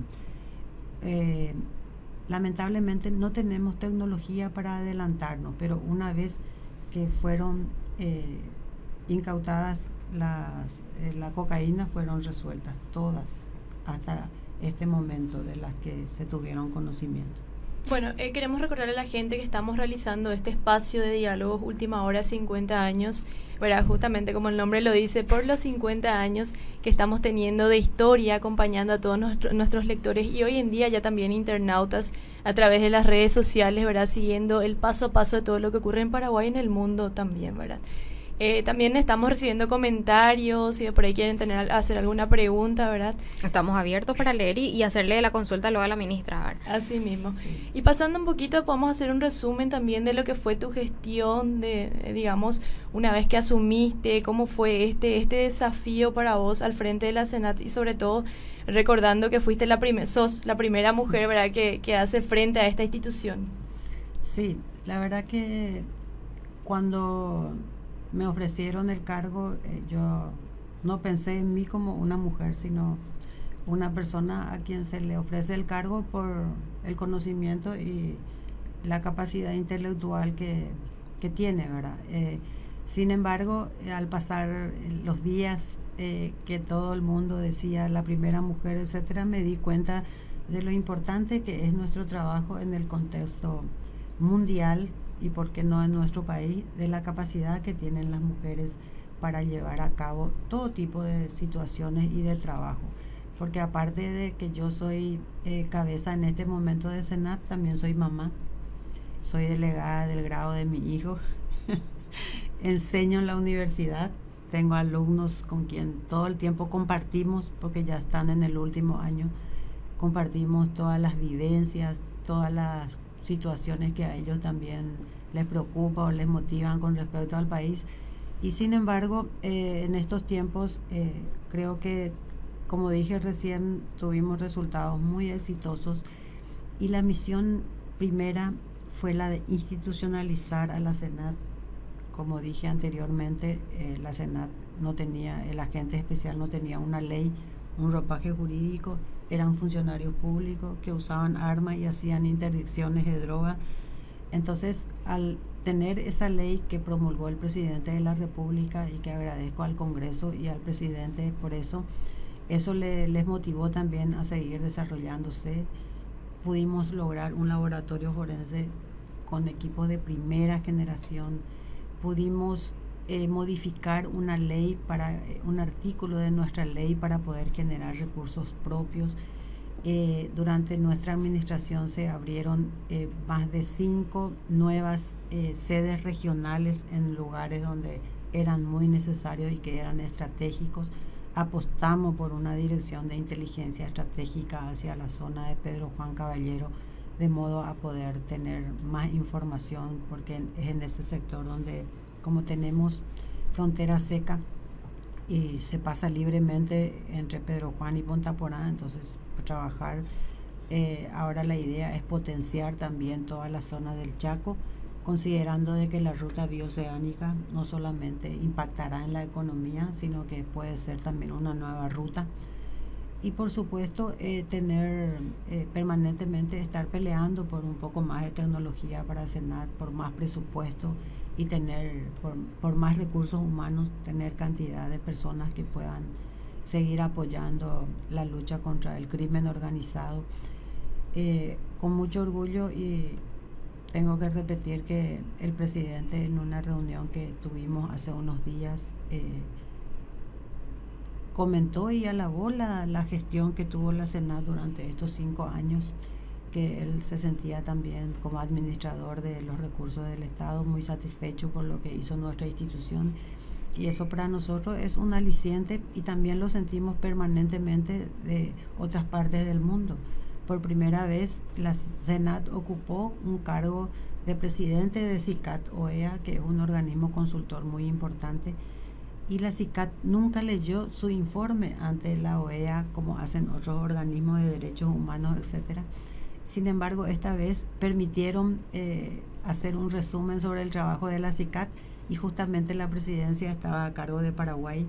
Eh, lamentablemente no tenemos tecnología para adelantarnos, pero una vez que fueron eh, incautadas las, eh, la cocaína, fueron resueltas todas hasta este momento de las que se tuvieron conocimiento. Bueno, eh, queremos recordarle a la gente que estamos realizando este espacio de diálogos Última Hora cincuenta años, ¿verdad? Justamente como el nombre lo dice, por los cincuenta años que estamos teniendo de historia, acompañando a todos nuestro, nuestros lectores y hoy en día ya también internautas a través de las redes sociales, ¿verdad? Siguiendo el paso a paso de todo lo que ocurre en Paraguay y en el mundo también, ¿verdad? Eh, también estamos recibiendo comentarios, si por ahí quieren tener hacer alguna pregunta, ¿verdad? Estamos abiertos para leer y, y hacerle la consulta luego a la ministra, ¿verdad? Así mismo. Sí. Y pasando un poquito, podemos hacer un resumen también de lo que fue tu gestión, de, eh, digamos, una vez que asumiste, cómo fue este este desafío para vos al frente de la Senat y sobre todo recordando que fuiste la primera, sos la primera mujer, ¿verdad?, que, que hace frente a esta institución. Sí, la verdad que cuando me ofrecieron el cargo, eh, yo no pensé en mí como una mujer, sino una persona a quien se le ofrece el cargo por el conocimiento y la capacidad intelectual que, que tiene, ¿verdad? Eh, sin embargo, eh, al pasar los días eh, que todo el mundo decía la primera mujer, etcétera, me di cuenta de lo importante que es nuestro trabajo en el contexto mundial y por qué no en nuestro país, de la capacidad que tienen las mujeres para llevar a cabo todo tipo de situaciones y de trabajo. Porque aparte de que yo soy eh, cabeza en este momento de Senat, también soy mamá, soy delegada del grado de mi hijo, enseño en la universidad, tengo alumnos con quien todo el tiempo compartimos, porque ya están en el último año, compartimos todas las vivencias, todas las situaciones que a ellos también les preocupa o les motivan con respecto al país. Y sin embargo, eh, en estos tiempos eh, creo que, como dije recién, tuvimos resultados muy exitosos y la misión primera fue la de institucionalizar a la Senat. Como dije anteriormente, eh, la Senat no tenía, el agente especial no tenía una ley, un ropaje jurídico, eran funcionarios públicos que usaban armas y hacían interdicciones de droga. Entonces, al tener esa ley que promulgó el presidente de la República y que agradezco al Congreso y al presidente por eso, Eso le, les motivó también a seguir desarrollándose. Pudimos lograr un laboratorio forense con equipos de primera generación. Pudimos eh, modificar una ley, para un artículo de nuestra ley para poder generar recursos propios. Eh, durante nuestra administración se abrieron eh, más de cinco nuevas eh, sedes regionales en lugares donde eran muy necesarios y que eran estratégicos. Apostamos por una dirección de inteligencia estratégica hacia la zona de Pedro Juan Caballero, de modo a poder tener más información, porque es en ese sector donde, como tenemos frontera seca y se pasa libremente entre Pedro Juan y Punta Porá, entonces trabajar, eh, ahora la idea es potenciar también toda la zona del Chaco, considerando de que la ruta bioceánica no solamente impactará en la economía, sino que puede ser también una nueva ruta. Y por supuesto eh, tener eh, permanentemente estar peleando por un poco más de tecnología para Senat, por más presupuesto y tener por, por más recursos humanos, tener cantidad de personas que puedan seguir apoyando la lucha contra el crimen organizado. Eh, con mucho orgullo, y tengo que repetir que el presidente, en una reunión que tuvimos hace unos días, eh, comentó y alabó la, la gestión que tuvo la Senat durante estos cinco años, que él se sentía también como administrador de los recursos del Estado muy satisfecho por lo que hizo nuestra institución, y eso para nosotros es un aliciente, y también lo sentimos permanentemente de otras partes del mundo. Por primera vez la Senat ocupó un cargo de presidente de CICAT O E A, que es un organismo consultor muy importante, y la CICAT nunca leyó su informe ante la O E A como hacen otros organismos de derechos humanos, etcétera. Sin embargo, esta vez permitieron eh, hacer un resumen sobre el trabajo de la CICAT, y justamente la presidencia estaba a cargo de Paraguay,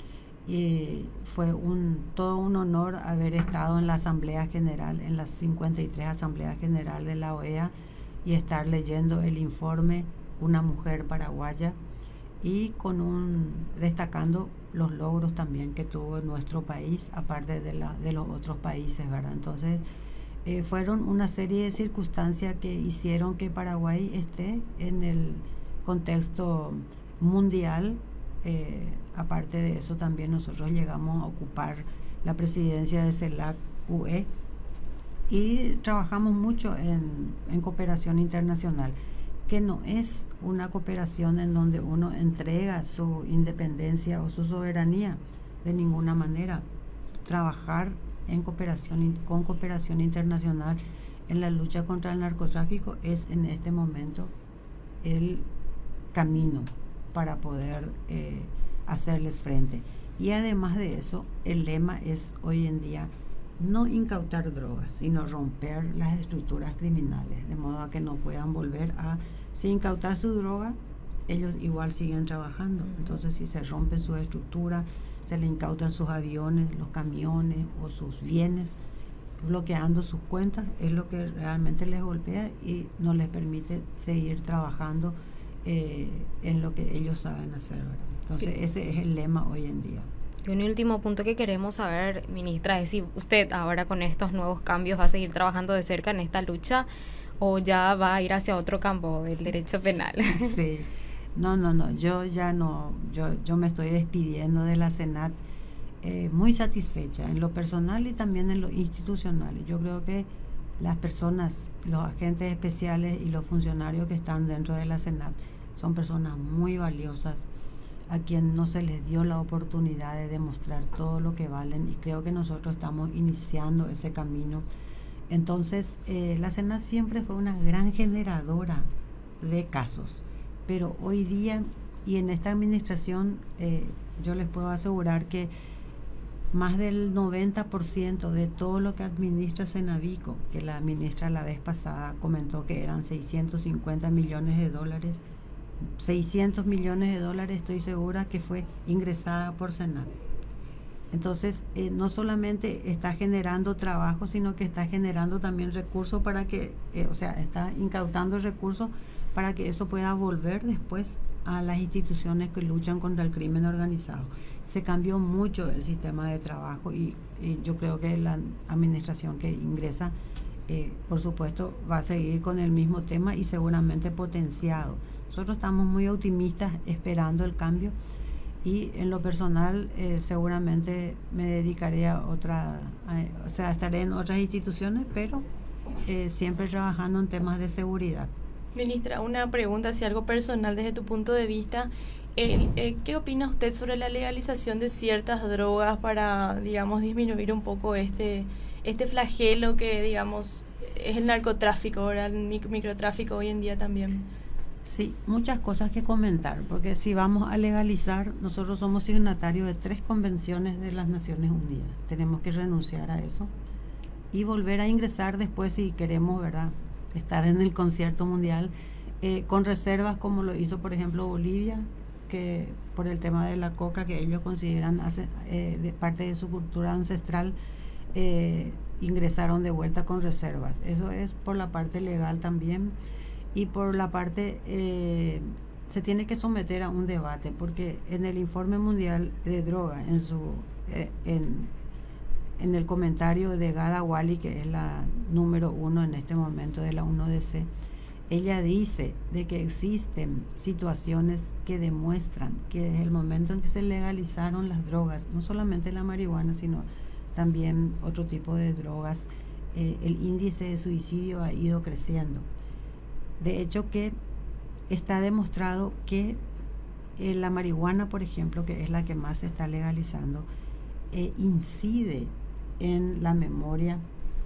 y fue un todo un honor haber estado en la Asamblea General, en las cincuenta y tres Asamblea General de la O E A, y estar leyendo el informe Una Mujer Paraguaya, y con un destacando los logros también que tuvo nuestro país, aparte de, la, de los otros países, ¿verdad? Entonces, eh, fueron una serie de circunstancias que hicieron que Paraguay esté en el contexto mundial. Eh, aparte de eso, también nosotros llegamos a ocupar la presidencia de CELAC U E, y trabajamos mucho en, en cooperación internacional, que no es una cooperación en donde uno entrega su independencia o su soberanía, de ninguna manera. Trabajar en cooperación con cooperación internacional en la lucha contra el narcotráfico es en este momento el camino para poder eh, hacerles frente. Y además de eso, el lema es hoy en día no incautar drogas, sino romper las estructuras criminales, de modo a que no puedan volver a, si incautar su droga, ellos igual siguen trabajando. Entonces, si se rompen sus estructuras, se le incautan sus aviones, los camiones o sus bienes, bloqueando sus cuentas, es lo que realmente les golpea y no les permite seguir trabajando eh, en lo que ellos saben hacer, ¿verdad? Entonces, sí, ese es el lema hoy en día. Y un último punto que queremos saber, ministra, es si usted ahora con estos nuevos cambios va a seguir trabajando de cerca en esta lucha o ya va a ir hacia otro campo del derecho penal. Sí, no, no, no, yo ya no, yo, yo me estoy despidiendo de la Senat eh, muy satisfecha en lo personal y también en lo institucional. Yo creo que las personas, los agentes especiales y los funcionarios que están dentro de la Senat son personas muy valiosas, a quien no se les dio la oportunidad de demostrar todo lo que valen, y creo que nosotros estamos iniciando ese camino. Entonces, eh, la Senat siempre fue una gran generadora de casos, pero hoy día y en esta administración eh, yo les puedo asegurar que más del noventa por ciento de todo lo que administra Senavico, que la ministra la vez pasada comentó que eran seiscientos cincuenta millones de dólares, seiscientos millones de dólares estoy segura que fue ingresada por Senat. Entonces, eh, no solamente está generando trabajo, sino que está generando también recursos para que, eh, o sea, está incautando recursos para que eso pueda volver después a las instituciones que luchan contra el crimen organizado. Se cambió mucho el sistema de trabajo y, y yo creo que la administración que ingresa, eh, por supuesto, va a seguir con el mismo tema y seguramente potenciado. Nosotros estamos muy optimistas esperando el cambio y en lo personal eh, seguramente me dedicaré a otra, a, o sea, estaré en otras instituciones, pero eh, siempre trabajando en temas de seguridad. Ministra, una pregunta, si algo personal desde tu punto de vista. Eh, eh, ¿Qué opina usted sobre la legalización de ciertas drogas para, digamos, disminuir un poco este este flagelo que, digamos, es el narcotráfico, ahora el mic microtráfico hoy en día también? Sí, muchas cosas que comentar, porque si vamos a legalizar, nosotros somos signatarios de tres convenciones de las Naciones Unidas. Tenemos que renunciar a eso y volver a ingresar después si queremos, ¿verdad?, estar en el concierto mundial, eh, con reservas como lo hizo, por ejemplo, Bolivia, que por el tema de la coca que ellos consideran hace, eh, de parte de su cultura ancestral, eh, ingresaron de vuelta con reservas. Eso es por la parte legal también, y por la parte eh, se tiene que someter a un debate, porque en el informe mundial de droga, en su eh, en, en el comentario de Gada Wali, que es la número uno en este momento de la uno D C, ella dice de que existen situaciones que demuestran que desde el momento en que se legalizaron las drogas, no solamente la marihuana, sino también otro tipo de drogas, eh, el índice de suicidio ha ido creciendo. De hecho, que está demostrado que eh, la marihuana, por ejemplo, que es la que más se está legalizando, eh, incide en la memoria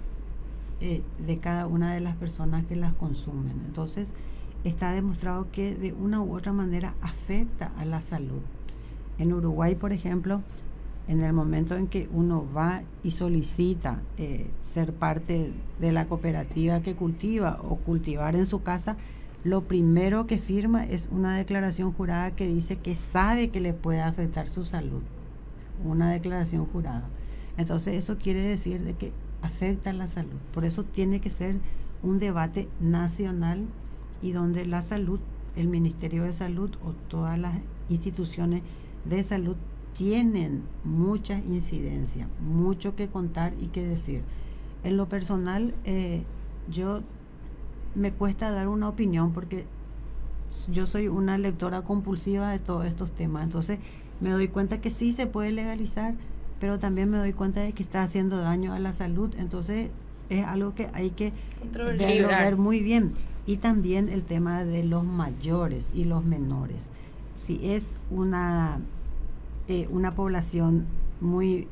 Eh, de cada una de las personas que las consumen. Entonces está demostrado que de una u otra manera afecta a la salud. En Uruguay, por ejemplo, en el momento en que uno va y solicita eh, ser parte de la cooperativa que cultiva o cultivar en su casa, lo primero que firma es una declaración jurada que dice que sabe que le puede afectar su salud. Una declaración jurada. Entonces eso quiere decir de que afecta la salud. Por eso tiene que ser un debate nacional y donde la salud, el Ministerio de Salud o todas las instituciones de salud tienen mucha incidencia, mucho que contar y que decir. En lo personal, eh, yo me cuesta dar una opinión porque yo soy una lectora compulsiva de todos estos temas. Entonces me doy cuenta que sí se puede legalizar, pero también me doy cuenta de que está haciendo daño a la salud. Entonces es algo que hay que verlo, ver muy bien. Y también el tema de los mayores y los menores. Si es una, eh, una población muy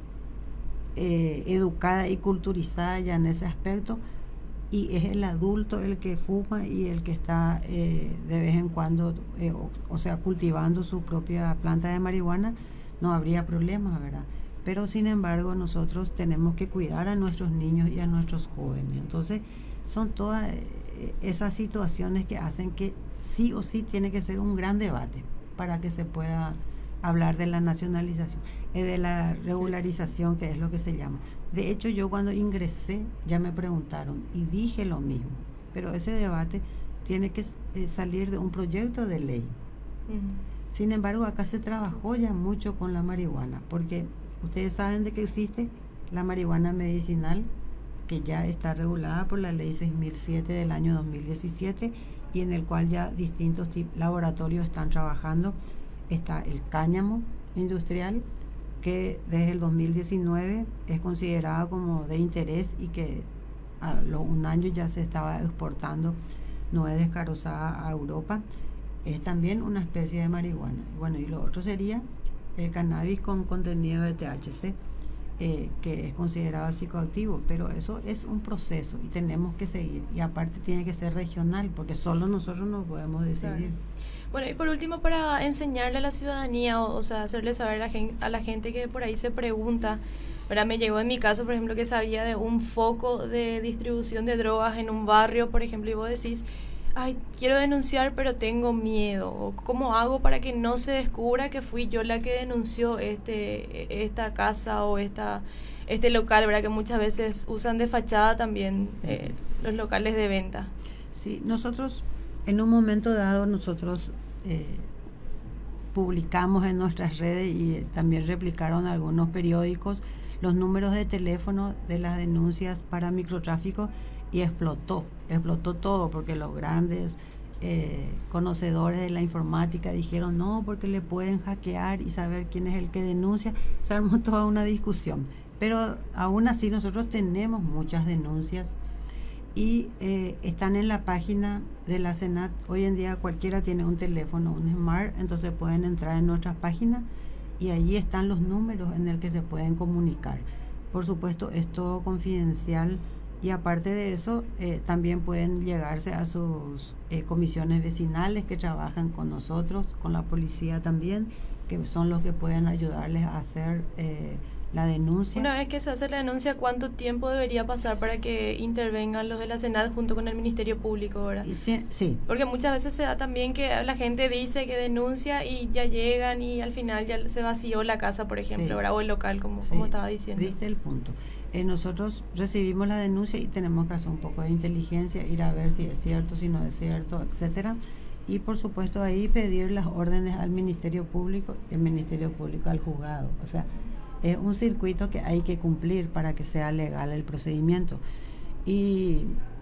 eh, educada y culturizada ya en ese aspecto, y es el adulto el que fuma y el que está eh, de vez en cuando, eh, o, o sea, cultivando su propia planta de marihuana, no habría problemas, ¿verdad? Pero sin embargo nosotros tenemos que cuidar a nuestros niños y a nuestros jóvenes. Entonces son todas esas situaciones que hacen que sí o sí tiene que ser un gran debate para que se pueda hablar de la nacionalización, eh, de la regularización, que es lo que se llama. De hecho, yo cuando ingresé ya me preguntaron y dije lo mismo, pero ese debate tiene que eh, salir de un proyecto de ley. Uh-huh. Sin embargo, acá se trabajó ya mucho con la marihuana, porque ustedes saben de que existe la marihuana medicinal, que ya está regulada por la ley seis mil siete del año dos mil diecisiete, y en el cual ya distintos laboratorios están trabajando. Está el cáñamo industrial, que desde el dos mil diecinueve es considerado como de interés y que a los un año ya se estaba exportando nuez descarozada a Europa. Es también una especie de marihuana. Bueno, y lo otro sería el cannabis con contenido de T H C, eh, que es considerado psicoactivo, pero eso es un proceso y tenemos que seguir, y aparte tiene que ser regional, porque solo nosotros no podemos decidir. Claro. Bueno, y por último, para enseñarle a la ciudadanía, o, o sea, hacerle saber a la, gente, a la gente que por ahí se pregunta, ¿verdad? Me llegó en mi caso, por ejemplo, que sabía de un foco de distribución de drogas en un barrio, por ejemplo, y vos decís, ay, quiero denunciar, pero tengo miedo. O ¿cómo hago para que no se descubra que fui yo la que denunció este esta casa o esta este local, verdad? Que muchas veces usan de fachada también eh, los locales de venta. Sí, nosotros, en un momento dado, nosotros eh, publicamos en nuestras redes y también replicaron algunos periódicos los números de teléfono de las denuncias para microtráfico y explotó, explotó todo porque los grandes eh, conocedores de la informática dijeron no, porque le pueden hackear y saber quién es el que denuncia. Se armó toda una discusión, pero aún así nosotros tenemos muchas denuncias y eh, están en la página de la Senat. Hoy en día cualquiera tiene un teléfono, un Smart, entonces pueden entrar en nuestras páginas y allí están los números en el que se pueden comunicar. Por supuesto, es todo confidencial y aparte de eso, eh, también pueden llegarse a sus eh, comisiones vecinales que trabajan con nosotros, con la policía también, que son los que pueden ayudarles a hacer eh, la denuncia. Una vez que se hace la denuncia, ¿cuánto tiempo debería pasar para que intervengan los de la Senat junto con el Ministerio Público, verdad? Y sí, sí. Porque muchas veces se da también que la gente dice que denuncia y ya llegan y al final ya se vació la casa, por ejemplo, Sí. ¿verdad? O el local, como, Sí, como estaba diciendo. Diste el punto. Eh, nosotros recibimos la denuncia y tenemos que hacer un poco de inteligencia, ir a ver si es cierto, si no es cierto, etcétera. Y por supuesto ahí pedir las órdenes al Ministerio Público, el Ministerio Público al juzgado. O sea, es un circuito que hay que cumplir para que sea legal el procedimiento. Y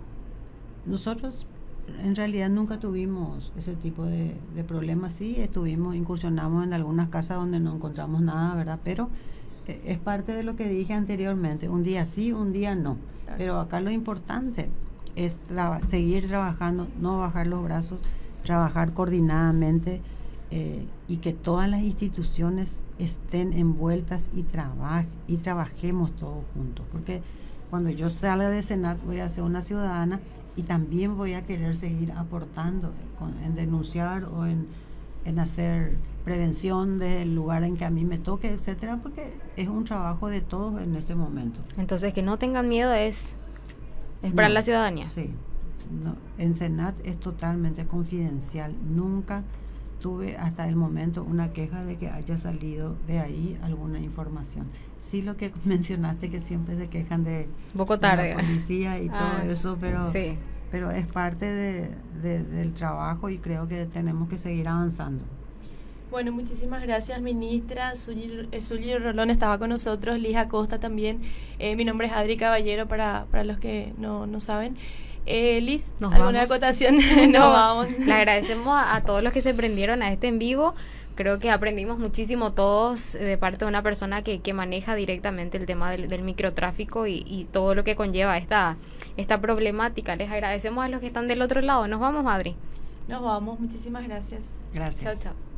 nosotros en realidad nunca tuvimos ese tipo de, de problemas. Sí, estuvimos, incursionamos en algunas casas donde no encontramos nada, ¿verdad? Pero eh, es parte de lo que dije anteriormente, un día sí, un día no. Claro. Pero acá lo importante es traba- seguir trabajando, no bajar los brazos, trabajar coordinadamente eh, y que todas las instituciones estén envueltas y, traba- y trabajemos todos juntos. Porque cuando yo salga de Senat voy a ser una ciudadana y también voy a querer seguir aportando con, en denunciar o en, en hacer prevención desde el lugar en que a mí me toque, etcétera, porque es un trabajo de todos en este momento. Entonces, que no tengan miedo es, es para No, la ciudadanía. Sí. No, en Senat es totalmente confidencial. Nunca tuve hasta el momento una queja de que haya salido de ahí alguna información. Sí, lo que mencionaste, que siempre se quejan de, Un poco de tarde. la policía y Ah, todo eso, pero, sí. pero es parte de, de- del trabajo y creo que tenemos que seguir avanzando. Bueno, muchísimas gracias, ministra. Zully, eh, Zully Rolón estaba con nosotros, Lija Costa también. Eh, mi nombre es Adri Caballero, para, para los que no, no saben. Eh, Liz, Nos ¿alguna vamos. acotación? No, Nos vamos. Le agradecemos a, a todos los que se prendieron a este en vivo. Creo que aprendimos muchísimo todos eh, de parte de una persona que, que maneja directamente el tema del, del microtráfico y, y todo lo que conlleva esta, esta problemática. Les agradecemos a los que están del otro lado. Nos vamos, Adri. Nos vamos, muchísimas gracias. Gracias. Chao, chao.